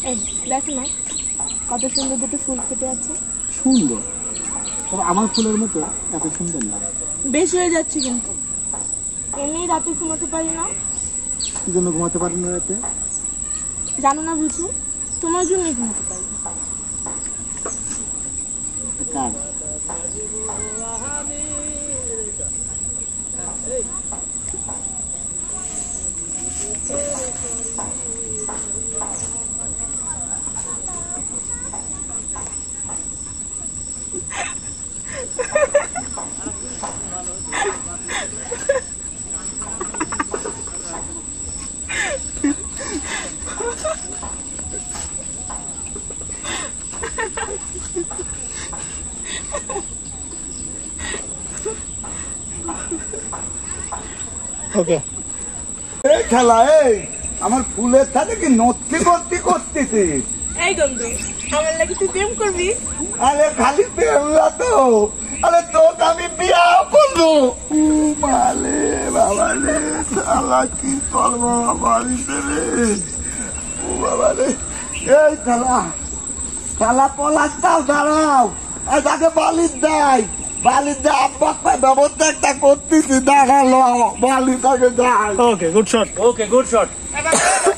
এই দেখো না কত সুন্দর দুটো ফুল ফুটে আছে। সুন্দর, তবে আমার ফুলের মতো এত সুন্দর না। বেশি হয়ে যাচ্ছে কিন্তু। এমনি রাতে ঘুমাতে পারি না। কি জন্য ঘুমাতে পারি না রাতে? জানো না বুঝো, তোমার জন্যই ঘুমাতে পারি না। কার? ওকে, এই খেলা, এই আমার ফুলের সাথে কি নত্তি করতেছিস? এই গন্ধু, আমার লাগে তুই প্রেম করবি? আরে খালি পেলা তো, আরে তোকে আমি বিয়া করবো। মালে বাবা রে, শালা কি করবো বাড়িতে রে। ও বাবা রে, এই শালা পলাশটাও দাঁড়াও, তাকে বালির দেয়, বালির দেয়। আব্বা ব্যবস্থা একটা করতেছি, দেখালো বালিটাকে দেয়। Okay good shot.